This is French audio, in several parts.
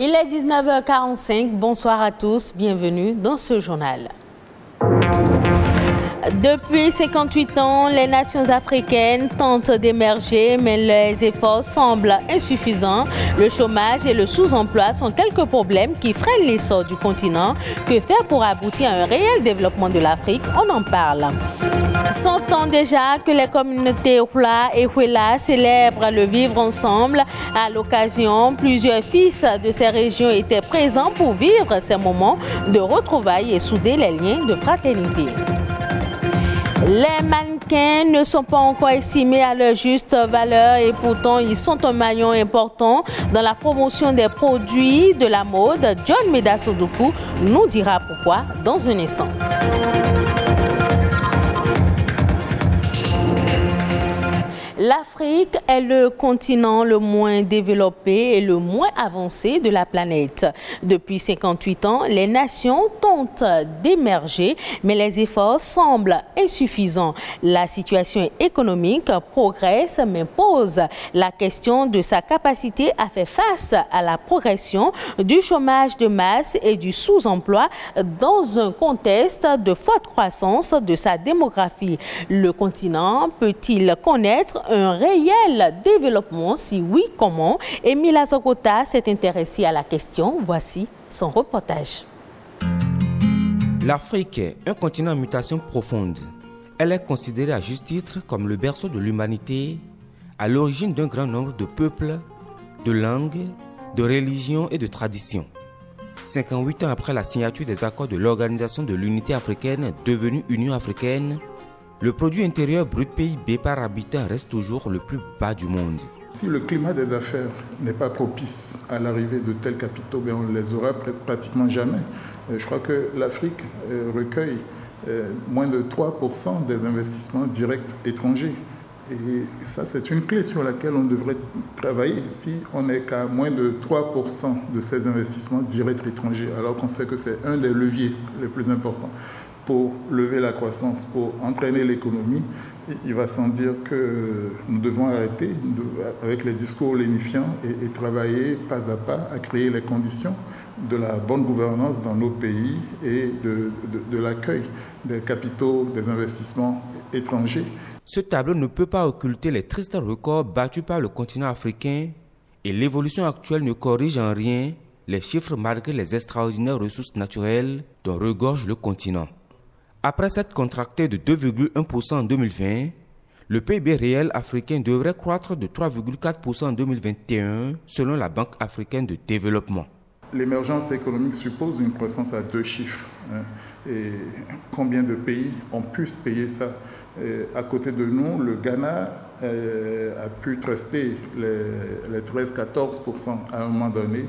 Il est 19h45, bonsoir à tous, bienvenue dans ce journal. Depuis 58 ans, les nations africaines tentent d'émerger, mais les efforts semblent insuffisants. Le chômage et le sous-emploi sont quelques problèmes qui freinent l'essor du continent. Que faire pour aboutir à un réel développement de l'Afrique? On en parle. 100 ans déjà que les communautés Hula et Huela célèbrent le vivre ensemble. À l'occasion, plusieurs fils de ces régions étaient présents pour vivre ces moments de retrouvailles et souder les liens de fraternité. Les mannequins ne sont pas encore estimés à leur juste valeur et pourtant ils sont un maillon important dans la promotion des produits de la mode. John Medasodoku nous dira pourquoi dans un instant. L'Afrique est le continent le moins développé et le moins avancé de la planète. Depuis 58 ans, les nations tentent d'émerger, mais les efforts semblent insuffisants. La situation économique progresse, mais pose la question de sa capacité à faire face à la progression du chômage de masse et du sous-emploi dans un contexte de forte croissance de sa démographie. Le continent peut-il connaître un réel développement? Si oui, comment? Émile Azokota s'est intéressé à la question. Voici son reportage. L'Afrique est un continent en mutation profonde. Elle est considérée à juste titre comme le berceau de l'humanité, à l'origine d'un grand nombre de peuples, de langues, de religions et de traditions. 58 ans après la signature des accords de l'Organisation de l'Unité africaine, devenue Union africaine, le produit intérieur brut PIB par habitant reste toujours le plus bas du monde. Si le climat des affaires n'est pas propice à l'arrivée de tels capitaux, on ne les aura pratiquement jamais. Je crois que l'Afrique recueille moins de 3% des investissements directs étrangers. Et ça, c'est une clé sur laquelle on devrait travailler. Si on n'est qu'à moins de 3% de ces investissements directs étrangers, alors qu'on sait que c'est un des leviers les plus importants pour lever la croissance, pour entraîner l'économie, il va sans dire que nous devons arrêter avec les discours lénifiants et travailler pas à pas à créer les conditions de la bonne gouvernance dans nos pays et de l'accueil des capitaux, des investissements étrangers. Ce tableau ne peut pas occulter les tristes records battus par le continent africain et l'évolution actuelle ne corrige en rien les chiffres malgré les extraordinaires ressources naturelles dont regorge le continent. Après s'être contracté de 2,1% en 2020, le PIB réel africain devrait croître de 3,4% en 2021 selon la Banque africaine de développement. L'émergence économique suppose une croissance à 2 chiffres. Et combien de pays ont pu se payer ça? Et à côté de nous, le Ghana a pu truster les 13-14% à un moment donné.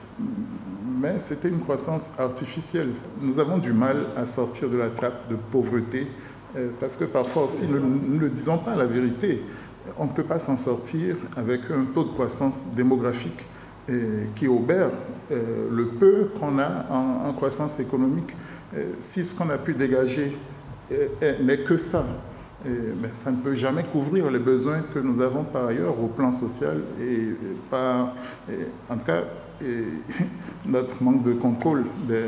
Mais c'était une croissance artificielle. Nous avons du mal à sortir de la trappe de pauvreté parce que parfois aussi, nous ne disons pas la vérité. On ne peut pas s'en sortir avec un taux de croissance démographique qui obère le peu qu'on a en croissance économique. Si ce qu'on a pu dégager n'est que ça, mais ça ne peut jamais couvrir les besoins que nous avons par ailleurs au plan social en tout cas, notre manque de contrôle,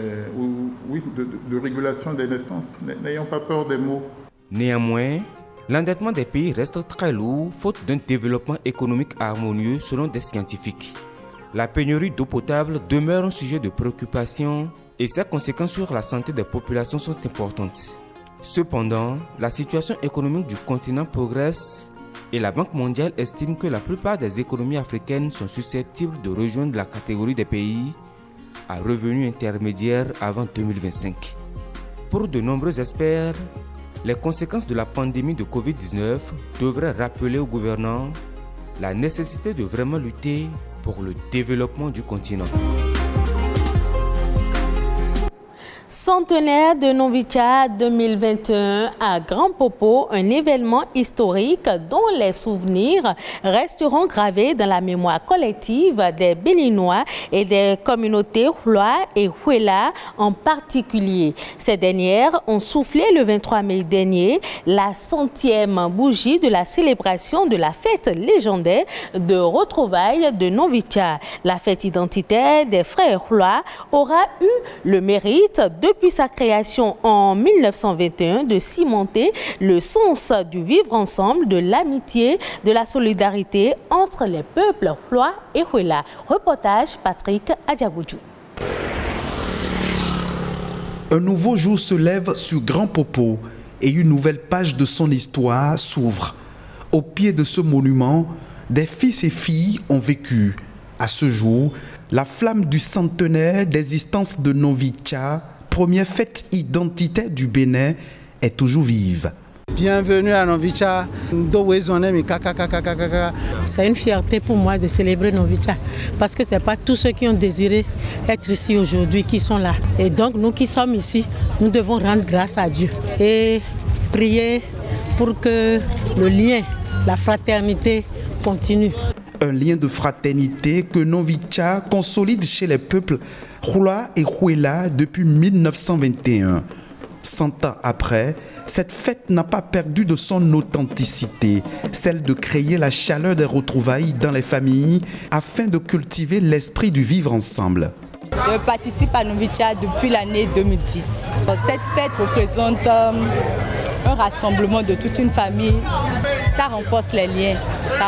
de régulation des naissances. N'ayons pas peur des mots. Néanmoins, l'endettement des pays reste très lourd, faute d'un développement économique harmonieux selon des scientifiques. La pénurie d'eau potable demeure un sujet de préoccupation et ses conséquences sur la santé des populations sont importantes. Cependant, la situation économique du continent progresse et la Banque mondiale estime que la plupart des économies africaines sont susceptibles de rejoindre la catégorie des pays à revenus intermédiaires avant 2025. Pour de nombreux experts, les conséquences de la pandémie de Covid-19 devraient rappeler aux gouvernants la nécessité de vraiment lutter pour le développement du continent. Centenaire de Novicha 2021 à Grand Popo, un événement historique dont les souvenirs resteront gravés dans la mémoire collective des Béninois et des communautés Hloa et Huela en particulier. Ces dernières ont soufflé le 23 mai dernier la 100e bougie de la célébration de la fête légendaire de retrouvailles de Novicha. La fête identitaire des frères Hloa aura eu le mérite depuis sa création en 1921 de cimenter le sens du vivre ensemble, de l'amitié, de la solidarité entre les peuples Hloa et Huela. Reportage Patrick Adjaboudjou. Un nouveau jour se lève sur Grand Popo et une nouvelle page de son histoire s'ouvre. Au pied de ce monument, des fils et filles ont vécu. À ce jour, la flamme du centenaire d'existence de Novicha, première fête identitaire du Bénin, est toujours vive. Bienvenue à Novicha. C'est une fierté pour moi de célébrer Novicha parce que ce n'est pas tous ceux qui ont désiré être ici aujourd'hui qui sont là. Et donc nous qui sommes ici, nous devons rendre grâce à Dieu et prier pour que le lien, la fraternité continue. Un lien de fraternité que Novicha consolide chez les peuples Hloa et Huela depuis 1921. 100 ans après, cette fête n'a pas perdu de son authenticité, celle de créer la chaleur des retrouvailles dans les familles afin de cultiver l'esprit du vivre ensemble. Je participe à Novicha depuis l'année 2010. Cette fête représente un rassemblement de toute une famille. Ça renforce les liens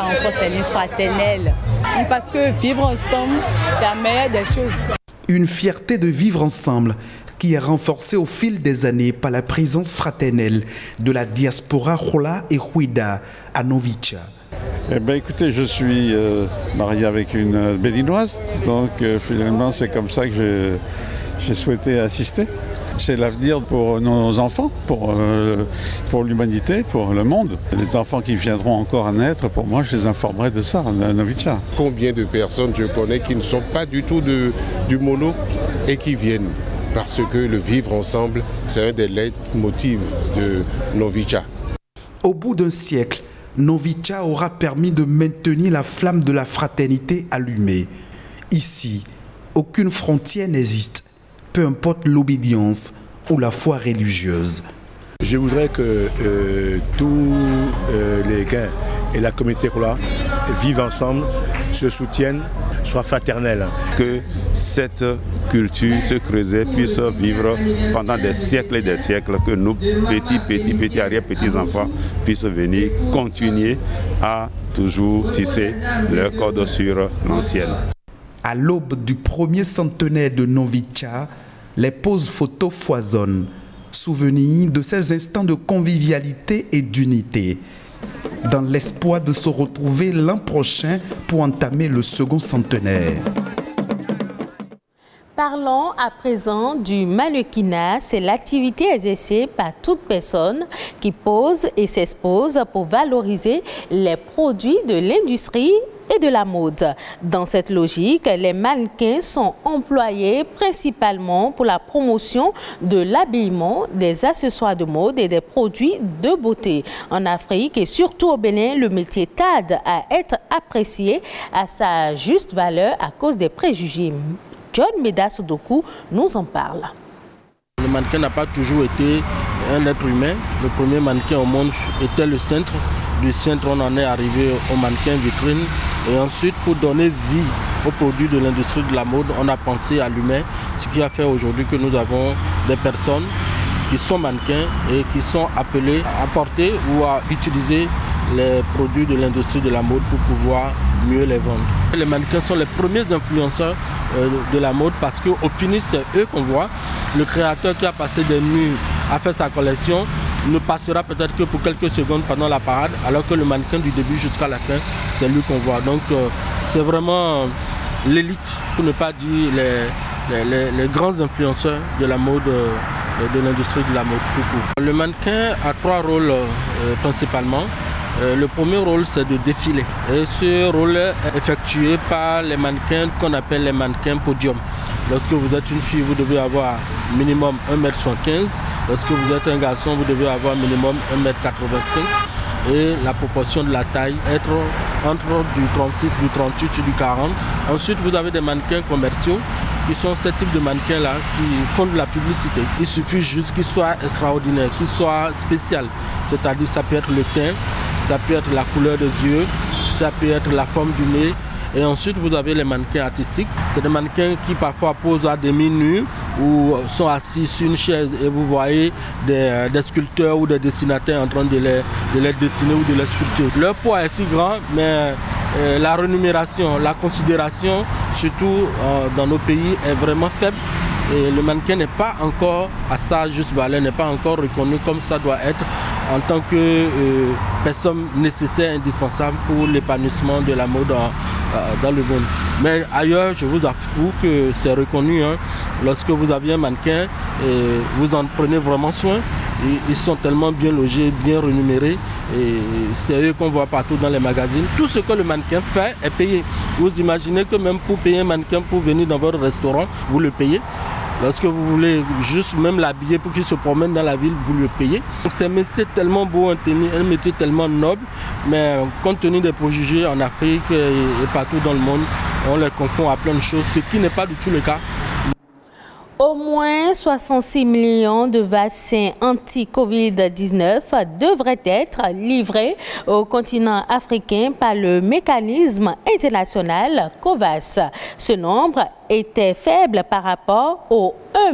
fraternels. Parce que vivre ensemble, c'est la meilleure des choses. Une fierté de vivre ensemble qui est renforcée au fil des années par la présence fraternelle de la diaspora Hloa et Huida à Novicha. Eh bien, écoutez, je suis marié avec une Béninoise, donc finalement c'est comme ça que j'ai souhaité assister. C'est l'avenir pour nos enfants, pour l'humanité, pour le monde. Les enfants qui viendront encore à naître, pour moi, je les informerai de ça, à Novicha. Combien de personnes je connais qui ne sont pas du tout du mono et qui viennent parce que le vivre ensemble, c'est un des leitmotifs de Novicha. Au bout d'un siècle, Novicha aura permis de maintenir la flamme de la fraternité allumée. Ici, aucune frontière n'existe, peu importe l'obédience ou la foi religieuse. Je voudrais que tous les gains et la communauté Hloa vivent ensemble, se soutiennent, soient fraternels. Que cette culture, ce creuset puisse vivre pendant des siècles et des siècles, que nos petits arrière-petits-enfants puissent venir continuer à toujours tisser leur corde sur l'ancienne. À l'aube du premier centenaire de Novicha, les poses photos foisonnent, souvenirs de ces instants de convivialité et d'unité, dans l'espoir de se retrouver l'an prochain pour entamer le second centenaire. Parlons à présent du mannequinat. C'est l'activité exercée par toute personne qui pose et s'expose pour valoriser les produits de l'industrie et de la mode. Dans cette logique, les mannequins sont employés principalement pour la promotion de l'habillement, des accessoires de mode et des produits de beauté. En Afrique et surtout au Bénin, le métier tarde à être apprécié à sa juste valeur à cause des préjugés. John Medas-Odoku nous en parle. Le mannequin n'a pas toujours été un être humain. Le premier mannequin au monde était le cintre. Du cintre, on en est arrivé au mannequin vitrine. Et ensuite, pour donner vie aux produits de l'industrie de la mode, on a pensé à l'humain. Ce qui a fait aujourd'hui que nous avons des personnes qui sont mannequins et qui sont appelées à porter ou à utiliser les produits de l'industrie de la mode pour pouvoir mieux les vendre. Les mannequins sont les premiers influenceurs de la mode parce qu'au Pini, c'est eux qu'on voit. Le créateur qui a passé des nuits à faire sa collection ne passera peut-être que pour quelques secondes pendant la parade, alors que le mannequin du début jusqu'à la fin, c'est lui qu'on voit. Donc c'est vraiment l'élite, pour ne pas dire les grands influenceurs de la mode, de l'industrie de la mode. Le mannequin a trois rôles principalement. Le premier rôle, c'est de défiler. Et ce rôle est effectué par les mannequins qu'on appelle les mannequins podium. Lorsque vous êtes une fille, vous devez avoir minimum 1m75. Lorsque vous êtes un garçon, vous devez avoir minimum 1m85. Et la proportion de la taille être entre du 36, du 38 et du 40. Ensuite, vous avez des mannequins commerciaux qui sont ce type de mannequins-là qui font de la publicité. Il suffit juste qu'ils soient extraordinaires, qu'ils soient spéciaux. C'est-à-dire ça peut être le teint, ça peut être la couleur des yeux, ça peut être la forme du nez. Et ensuite, vous avez les mannequins artistiques. C'est des mannequins qui parfois posent à demi nus ou sont assis sur une chaise et vous voyez des sculpteurs ou des dessinateurs en train de les dessiner ou de les sculpter. Leur poids est si grand, mais la rémunération, la considération, surtout dans nos pays, est vraiment faible. Et le mannequin n'est pas encore à sa juste valeur, n'est pas encore reconnu comme ça doit être en tant que personne nécessaire, indispensable pour l'épanouissement de la mode dans le monde. Mais ailleurs, je vous avoue que c'est reconnu. Hein. Lorsque vous avez un mannequin, vous en prenez vraiment soin. Ils sont tellement bien logés, bien rémunérés. Et c'est eux qu'on voit partout dans les magazines. Tout ce que le mannequin fait est payé. Vous imaginez que même pour payer un mannequin pour venir dans votre restaurant, vous le payez. Lorsque vous voulez juste même l'habiller pour qu'il se promène dans la ville, vous le payez. C'est un métier tellement beau, un métier tellement noble, mais compte tenu des préjugés en Afrique et partout dans le monde, on les confond à plein de choses, ce qui n'est pas du tout le cas. Au moins 66 millions de vaccins anti-Covid-19 devraient être livrés au continent africain par le mécanisme international COVAX. Ce nombre était faible par rapport aux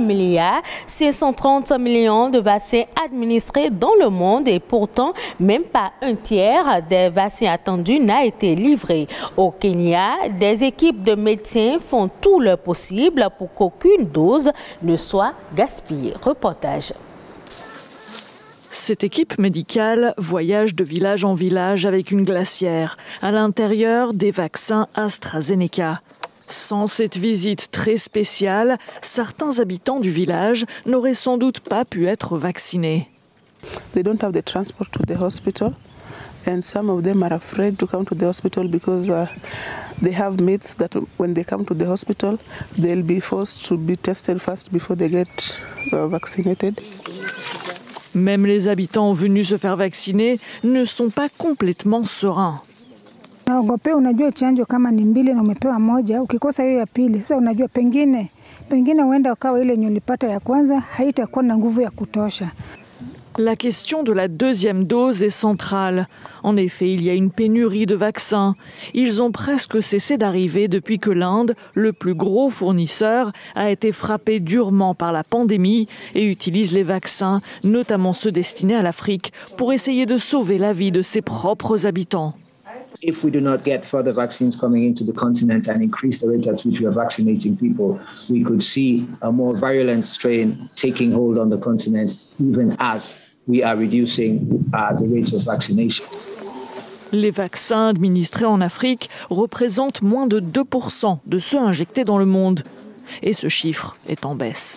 1,630 milliard de vaccins administrés dans le monde et pourtant, même pas un tiers des vaccins attendus n'a été livré. Au Kenya, des équipes de médecins font tout le possible pour qu'aucune dose ne soit gaspillée. Reportage. Cette équipe médicale voyage de village en village avec une glacière. À l'intérieur, des vaccins AstraZeneca. Sans cette visite très spéciale, certains habitants du village n'auraient sans doute pas pu être vaccinés. They don't have the transport to the hospital, and some of them are afraid to come to the hospital because they have myths that when they come to the hospital, they'll be forced to be tested first before they get vaccinated. Même les habitants venus se faire vacciner ne sont pas complètement sereins. Naogopea, unajua chanjo kama ni mbili na umepewa moja, ukikosa hiyo ya pili, sasa unajua pengine huenda ukawa ile yenye ulipata ya kwanza haitakuwa na nguvu ya kutosha. La question de la deuxième dose est centrale. En effet, il y a une pénurie de vaccins. Ils ont presque cessé d'arriver depuis que l'Inde, le plus gros fournisseur, a été frappé durement par la pandémie et utilise les vaccins, notamment ceux destinés à l'Afrique, pour essayer de sauver la vie de ses propres habitants. If we do not get further vaccines coming into the continent and increase the rate at which we are vaccinating people, we could see a more virulent strain taking hold on the continent, even as we are reducing the rate of vaccination. Les vaccins administrés en Afrique représentent moins de 2% de ceux injectés dans le monde. Et ce chiffre est en baisse.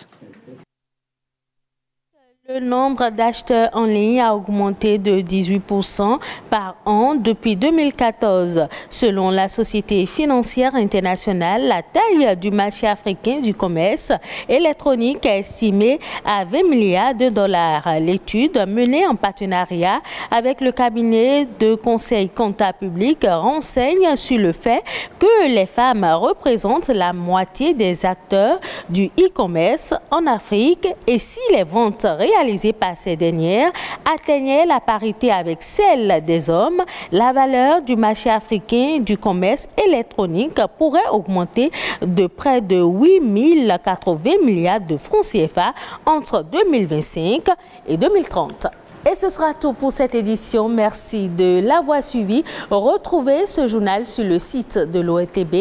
Le nombre d'acheteurs en ligne a augmenté de 18% par an depuis 2014. Selon la Société financière internationale, la taille du marché africain du commerce électronique est estimée à 20 milliards de dollars. L'étude menée en partenariat avec le cabinet de conseil comptable public renseigne sur le fait que les femmes représentent la moitié des acteurs du e-commerce en Afrique et si les ventes réalisées par ces dernières atteignaient la parité avec celle des hommes, la valeur du marché africain du commerce électronique pourrait augmenter de près de 8 080 milliards de francs CFA entre 2025 et 2030. Et ce sera tout pour cette édition. Merci de l'avoir suivi. Retrouvez ce journal sur le site de l'ORTB,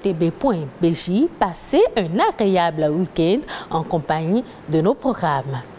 www.ortb.bj. Passez un agréable week-end en compagnie de nos programmes.